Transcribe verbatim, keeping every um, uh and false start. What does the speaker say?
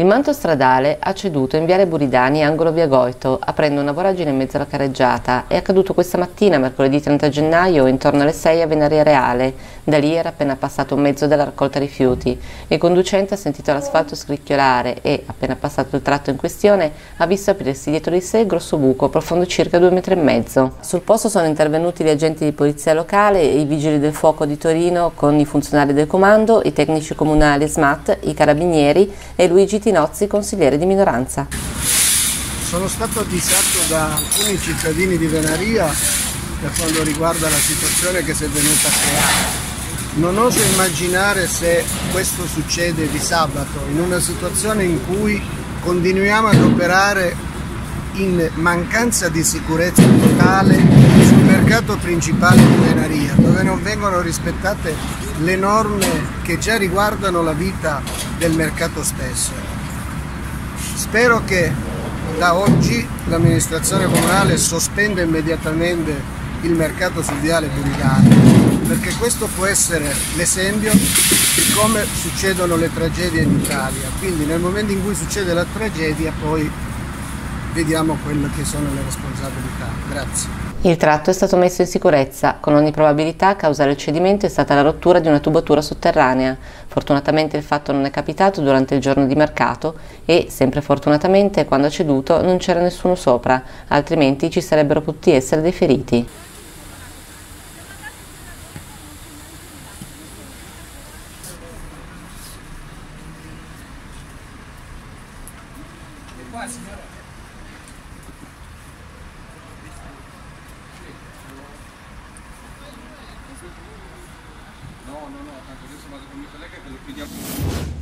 Il manto stradale ha ceduto in viale Buridani, angolo via Goito, aprendo una voragine in mezzo alla carreggiata. È accaduto questa mattina, mercoledì trenta gennaio, intorno alle sei a Venaria Reale. Da lì era appena passato un mezzo della raccolta rifiuti. Il conducente ha sentito l'asfalto scricchiolare e, appena passato il tratto in questione, ha visto aprirsi dietro di sé il grosso buco, profondo circa due metri e mezzo. Sul posto sono intervenuti gli agenti di polizia locale, i vigili del fuoco di Torino con i funzionari del comando, i tecnici comunali S M A T, i carabinieri e Luigi Tinozzi, consigliere di minoranza. Sono stato avvisato da alcuni cittadini di Venaria per quanto riguarda la situazione che si è venuta a creare. Non oso immaginare se questo succede di sabato, in una situazione in cui continuiamo ad operare in mancanza di sicurezza totale sul mercato principale di Venaria, dove non vengono rispettate le norme che già riguardano la vita del mercato stesso. Spero che da oggi l'amministrazione comunale sospenda immediatamente il mercato sul viale Buridani, perché questo può essere l'esempio di come succedono le tragedie in Italia. Quindi nel momento in cui succede la tragedia poi vediamo quelle che sono le responsabilità. Grazie. Il tratto è stato messo in sicurezza. Con ogni probabilità a causare il cedimento è stata la rottura di una tubatura sotterranea. Fortunatamente il fatto non è capitato durante il giorno di mercato e, sempre fortunatamente, quando ha ceduto non c'era nessuno sopra, altrimenti ci sarebbero potuti essere dei feriti. Qua, signora. No, no, no, tanto adesso vado con mio collega che lo chiudiamo.